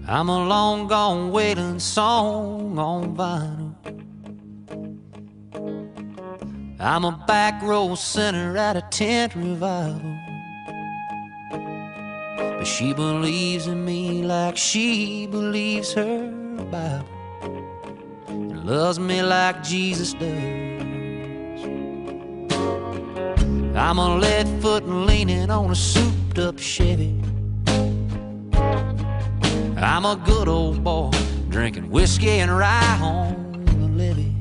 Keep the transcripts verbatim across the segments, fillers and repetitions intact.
I'm a long gone wailing song on vinyl. I'm a back row sinner at a tent revival. But she believes in me like she believes her Bible, and loves me like Jesus does. I'm a lead foot leaning on a souped up Chevy. I'm a good old boy drinking whiskey and rye on the levee.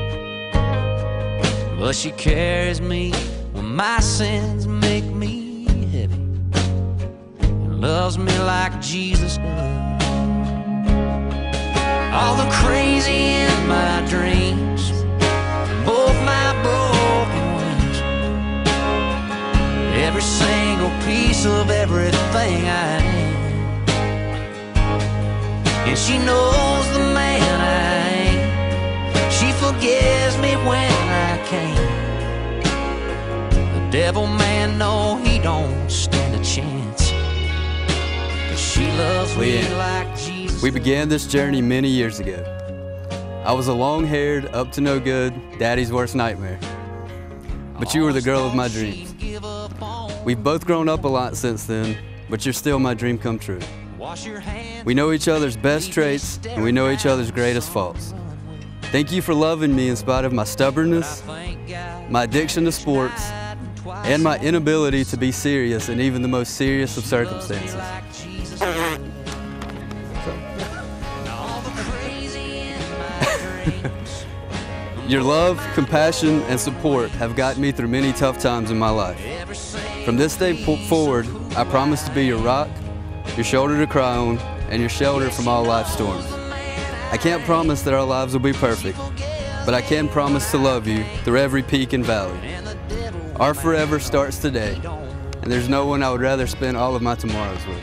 But she carries me when my sins make me heavy, and loves me like Jesus does. All the crazy in my dreams, both my broken wings, every single piece of everything I am. And she knows the man I am. She forgives me when I can't. The devil man, no, he don't stand a chance. But she loves me like Jesus. We began this journey many years ago. I was a long-haired, up-to-no-good, daddy's worst nightmare. But you were the girl of my dreams. We've both grown up a lot since then, but you're still my dream come true. We know each other's best traits, and we know each other's greatest faults. Thank you for loving me in spite of my stubbornness, my addiction to sports, and my inability to be serious in even the most serious of circumstances. Your love, compassion, and support have gotten me through many tough times in my life. From this day forward, I promise to be your rock, your shoulder to cry on, and your shelter from all life's storms. I can't promise that our lives will be perfect, but I can promise to love you through every peak and valley. Our forever starts today, and there's no one I would rather spend all of my tomorrows with.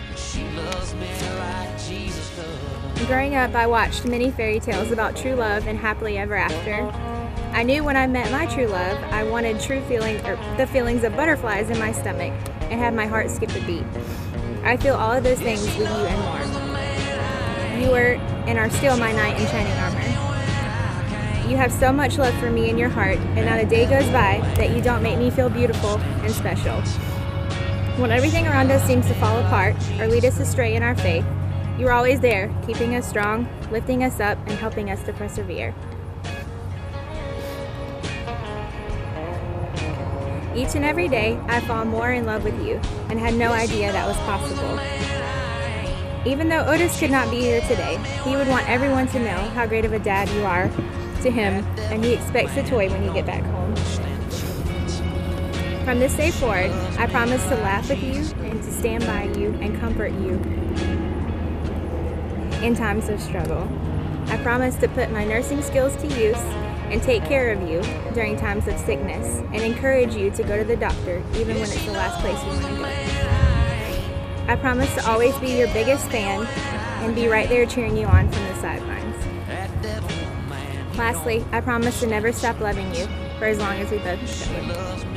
Growing up, I watched many fairy tales about true love and happily ever after. I knew when I met my true love, I wanted true feeling, or the feelings of butterflies in my stomach, and had my heart skip a beat. I feel all of those things with you and more. You were and are still my knight in shining armor. You have so much love for me in your heart, and not a day goes by that you don't make me feel beautiful and special. When everything around us seems to fall apart or lead us astray in our faith, you are always there, keeping us strong, lifting us up, and helping us to persevere. Each and every day, I fall more in love with you and had no idea that was possible. Even though Otis could not be here today, he would want everyone to know how great of a dad you are to him, and he expects a toy when you get back home. From this day forward, I promise to laugh with you and to stand by you and comfort you in times of struggle. I promise to put my nursing skills to use and take care of you during times of sickness, and encourage you to go to the doctor even when it's the last place you want to go. I promise to always be your biggest fan and be right there cheering you on from the sidelines. Lastly, I promise to never stop loving you for as long as we both can.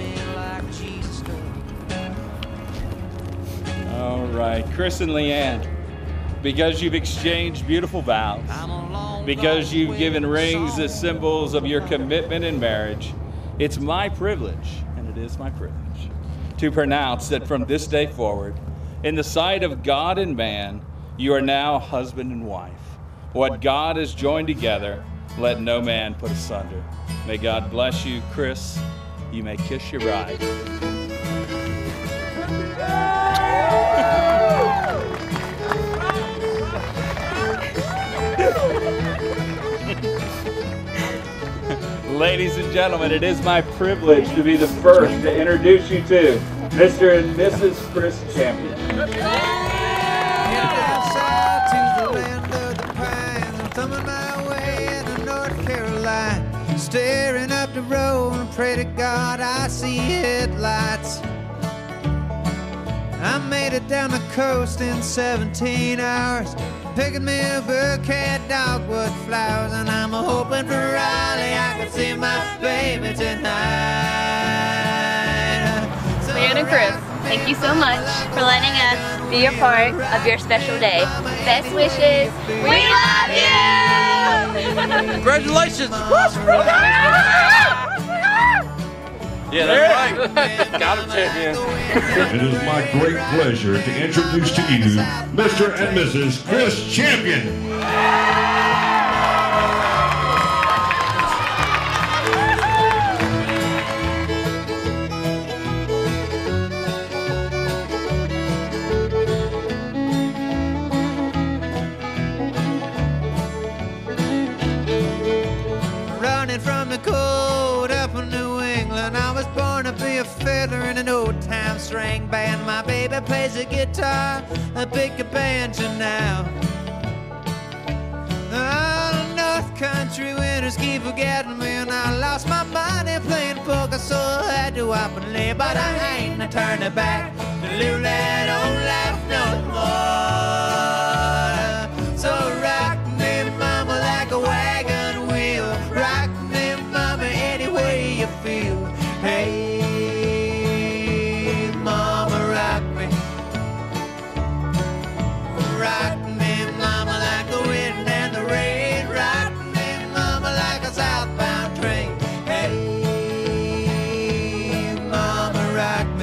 All right, Chris and Leanne, because you've exchanged beautiful vows, because you've given rings as symbols of your commitment in marriage, it's my privilege, and it is my privilege, to pronounce that from this day forward, in the sight of God and man, you are now husband and wife. What God has joined together, let no man put asunder. May God bless you, Chris. You may kiss your bride. Ladies and gentlemen, it is my privilege to be the first to introduce you to Mister and Missus Chris Champion. Outside to the land of the pines, I'm thumbing my way into North Carolina, staring up the road and pray to God I see headlights. I made it down the coast in seventeen hours, picking me a bouquet of dogwood flowers, and I'm hoping for Raleigh I can see my baby tonight. So Leanne and Chris, Thank you so much for letting us be a part of your special day. Best wishes. We love you! Congratulations! Yeah, that's right. Got him, champion. It is my great pleasure to introduce to you Mister and Missus Chris Champion. Running from the cold up in New England, I was born to be a fiddler in an old-time string band. My baby plays the guitar, I pick a banjo now. Oh, North Country winters keep forgetting me, and I lost my money playing poker, so I had to up and lay. But I ain't a turning back to live that old life no more. So rock me, mama, like a wagon wheel. Rock me, mama, any way you feel. Hey, mama, rock me. Rock me, mama, like the wind and the rain. Rock me, mama, like a southbound train. Hey, mama, rock me.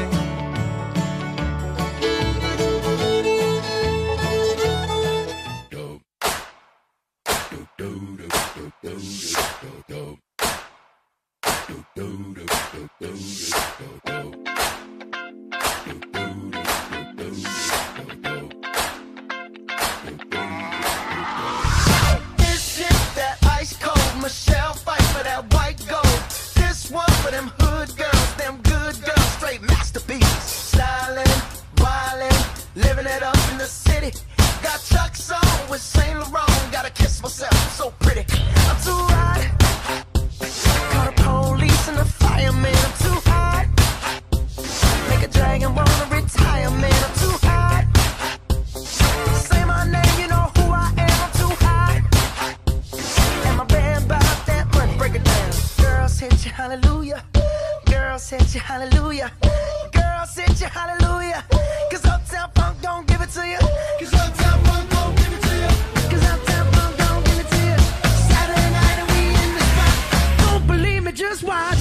This is that ice cold Michelle fight for that white gold. This one for them hood girls, them good girls, straight masterpieces. Styling, wildin', living it up in the city. Got Chuck's on with Saint Laurent. Gotta kiss myself, I'm so pretty. I'm too hot. Call the police and the fireman. I'm too hot. Make a dragon wanna retire, man. I'm too hot. Say my name, you know who I am. I'm too hot. And my band bought that money. Break it down. Girls hit you, hallelujah. Girls hit you, hallelujah. Girls hit you, hallelujah. Cause Uptown Funk don't give it to you. Cause Uptown Funk don't give it to you. Cause Uptown Funk don't give it to you. Saturday night and we in the spot. Don't believe me, just watch.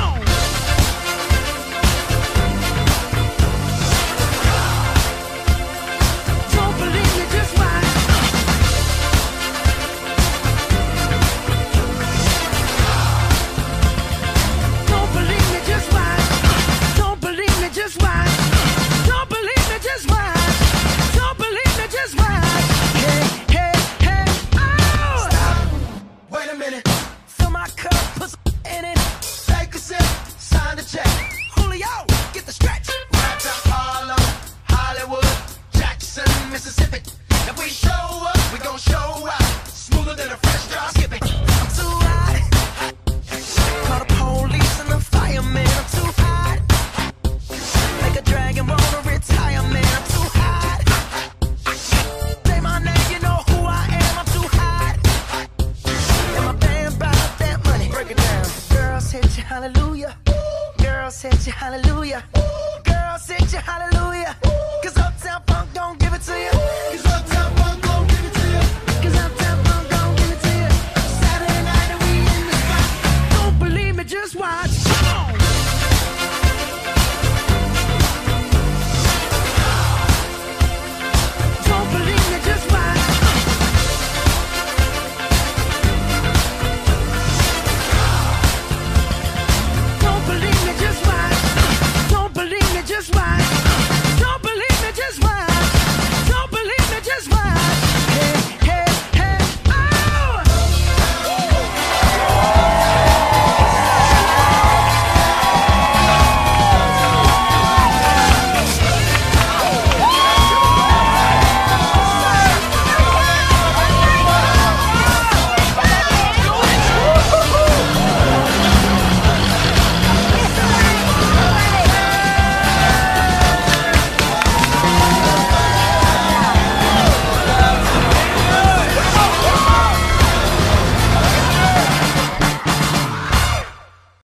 Don't believe me, just watch. Don't believe me, just watch. Don't believe me, just watch. Don't believe me, just watch. Don't believe me, just watch. Hey, hey, hey, oh! Stop. Wait a minute. Fill my cup, put some in it. Take a sip, sign the check. Julio, get the stretch. Right to Harlem, Hollywood, Jackson, Mississippi. If we show up, we gon' show out. Smoother than a fresh drop. Skip it. I'm too hot. Call the police and the fireman. I'm too hot. Make a dragon wanna retire, man. I'm too hot. Say my name, you know who I am. I'm too hot. And my band bought that money. Break it down. Girls hit you, hallelujah. Girls hit you, hallelujah. Girls hit you, hallelujah. Cause Uptown Funk don't give it to you.